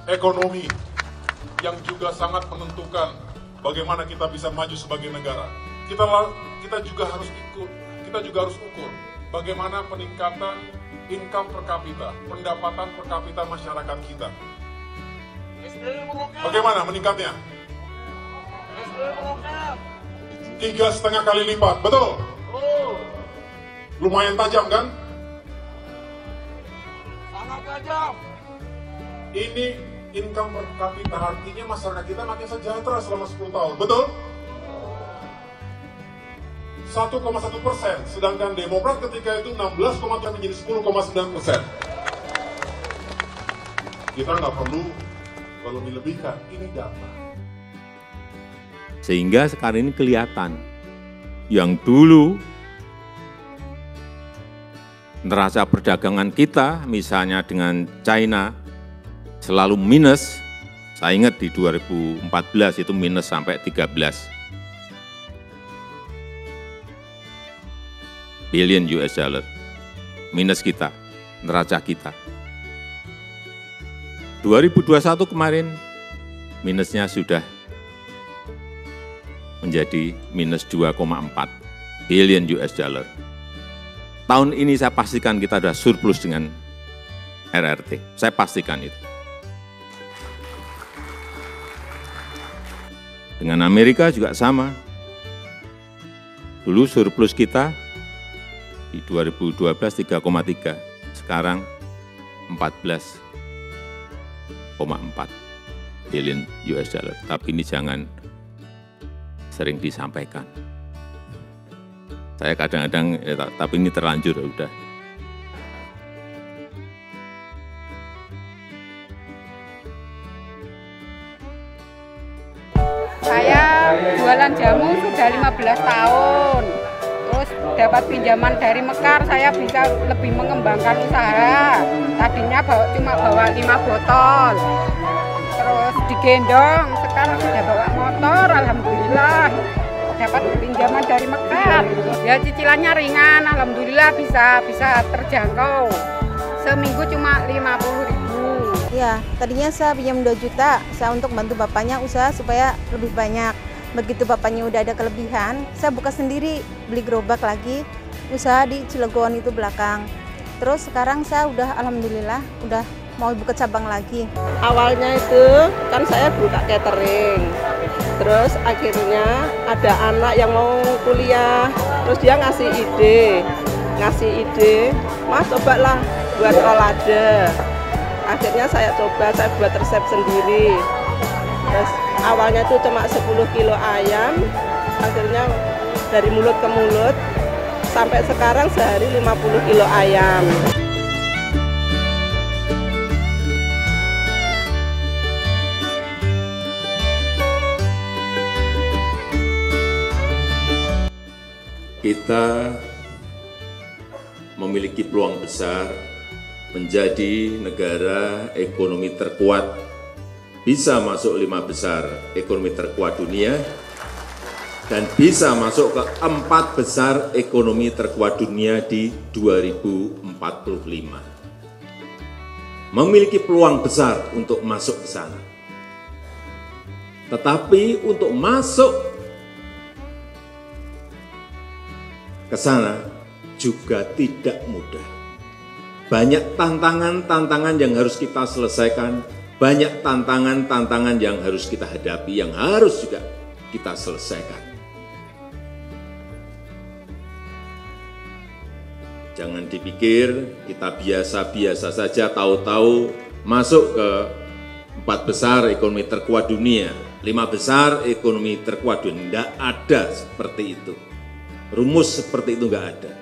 ekonomi yang juga sangat menentukan bagaimana kita bisa maju sebagai negara. Kita juga harus ukur bagaimana peningkatan income per kapita, pendapatan per kapita masyarakat kita. Bagaimana meningkatnya? 3,5 kali lipat, betul? Lumayan tajam kan? Sangat tajam. Ini income per kapita, artinya masyarakat kita makin sejahtera selama 10 tahun, betul? 1,1%, sedangkan Demokrat ketika itu 16,3 menjadi 10,9%. Kita nggak perlu lebih-lebihkan, ini data. Sehingga sekarang ini kelihatan, yang dulu neraca perdagangan kita, misalnya dengan China, selalu minus. Saya ingat di 2014 itu minus sampai 13 billion US dollar. Minus kita, neraca kita. 2021 kemarin, minusnya sudah menjadi minus 2,4 billion US dollar. Tahun ini saya pastikan kita sudah surplus dengan RRT. Saya pastikan itu. Dengan Amerika juga sama. Dulu surplus kita di 2012 3,3, sekarang 14,4 billion US dollar. Tapi ini jangan sering disampaikan. Saya kadang-kadang, tapi ini terlanjur, udah. Saya jualan jamu sudah 15 tahun. Terus dapat pinjaman dari Mekar, saya bisa lebih mengembangkan usaha. Tadinya cuma bawa 5 botol. Terus digendong, sekarang sudah bawa motor, alhamdulillah. Dapat pinjaman dari Mekar. Ya cicilannya ringan, alhamdulillah bisa terjangkau. Seminggu cuma 50.000. Ya, tadinya saya pinjam 2 juta, saya untuk bantu bapaknya usaha supaya lebih banyak. Begitu bapaknya udah ada kelebihan, saya buka sendiri, beli gerobak lagi, usaha di Cilegon itu belakang. Terus sekarang saya udah alhamdulillah udah mau buka cabang lagi. Awalnya itu kan saya buka catering, terus akhirnya ada anak yang mau kuliah, terus dia ngasih ide, Mas cobalah buat rolade. Akhirnya saya coba, saya buat resep sendiri. Terus awalnya itu cuma 10 kilo ayam, akhirnya dari mulut ke mulut, sampai sekarang sehari 50 kilo ayam. Kita memiliki peluang besar menjadi negara ekonomi terkuat, bisa masuk 5 besar ekonomi terkuat dunia, dan bisa masuk ke 4 besar ekonomi terkuat dunia di 2045. Memiliki peluang besar untuk masuk ke sana. Tetapi untuk masuk ke sana juga tidak mudah. Banyak tantangan-tantangan yang harus kita selesaikan, banyak tantangan-tantangan yang harus kita hadapi, yang harus juga kita selesaikan. Jangan dipikir kita biasa-biasa saja, tahu-tahu masuk ke 4 besar ekonomi terkuat dunia, 5 besar ekonomi terkuat dunia. Tidak ada seperti itu. Rumus seperti itu nggak ada.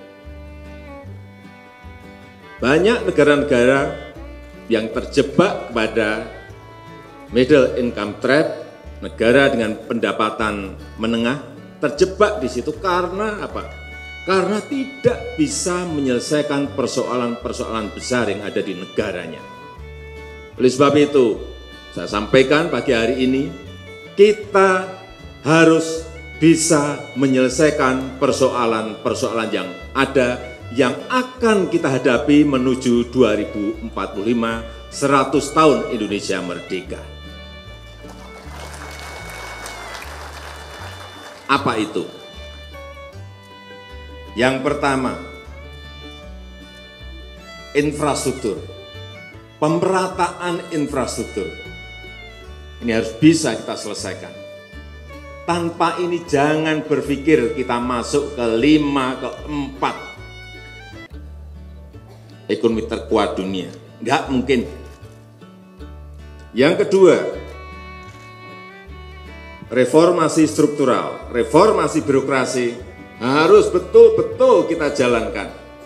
Banyak negara-negara yang terjebak pada middle income trap, negara dengan pendapatan menengah, terjebak di situ karena apa? Karena tidak bisa menyelesaikan persoalan-persoalan besar yang ada di negaranya. Oleh sebab itu, saya sampaikan pagi hari ini, kita harus bisa menyelesaikan persoalan-persoalan yang ada, yang akan kita hadapi menuju 2045 100 tahun Indonesia merdeka. Apa itu? Yang pertama, infrastruktur, pemerataan infrastruktur. Ini harus bisa kita selesaikan. Tanpa ini jangan berpikir kita masuk ke 5, ke 4 ekonomi terkuat dunia. Enggak mungkin. Yang kedua, reformasi struktural, reformasi birokrasi harus betul-betul kita jalankan.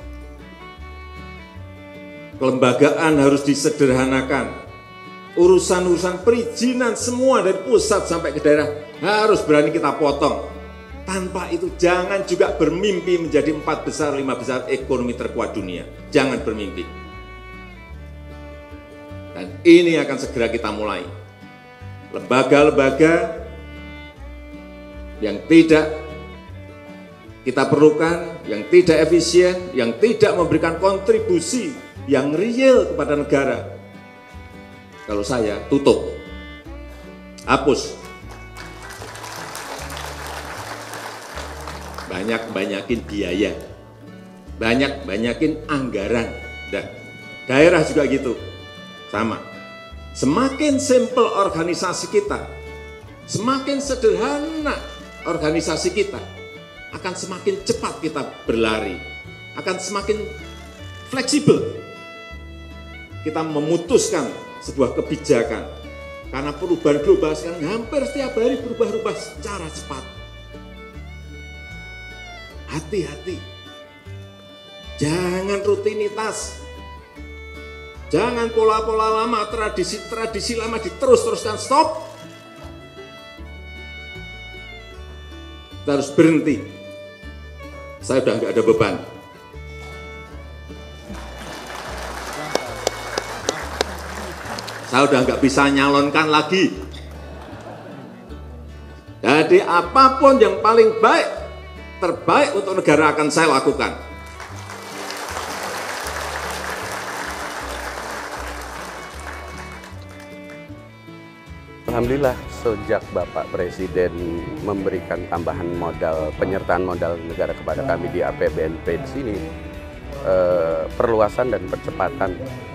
Kelembagaan harus disederhanakan. Urusan-urusan perizinan semua dari pusat sampai ke daerah harus berani kita potong. Tanpa itu jangan juga bermimpi menjadi 4 besar, 5 besar ekonomi terkuat dunia. Jangan bermimpi. Dan ini akan segera kita mulai. Lembaga-lembaga yang tidak kita perlukan, yang tidak efisien, yang tidak memberikan kontribusi yang real kepada negara, kalau saya tutup, hapus. Banyak-banyakin biaya, banyak-banyakin anggaran. Dan daerah juga gitu, sama. Semakin simpel organisasi kita, semakin sederhana organisasi kita, akan semakin cepat kita berlari, akan semakin fleksibel kita memutuskan sebuah kebijakan. Karena perubahan global sekarang hampir setiap hari berubah-ubah secara cepat. Hati-hati, jangan rutinitas, jangan pola-pola lama, tradisi lama diterus-teruskan, stop. Kita harus berhenti. Saya udah nggak ada beban. Saya udah nggak bisa nyalonkan lagi. Jadi apapun yang paling baik, terbaik untuk negara akan saya lakukan. Alhamdulillah sejak Bapak Presiden memberikan tambahan modal, penyertaan modal negara kepada kami di APBNP di sini, perluasan dan percepatan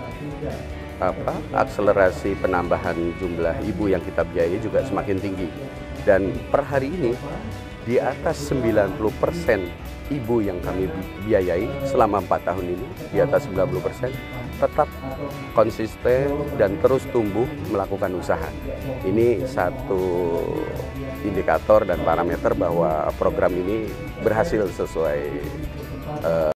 akselerasi penambahan jumlah ibu yang kita biayai juga semakin tinggi. Dan per hari ini di atas 90% ibu yang kami biayai selama 4 tahun ini, di atas 90%, tetap konsisten dan terus tumbuh melakukan usaha. Ini satu indikator dan parameter bahwa program ini berhasil sesuai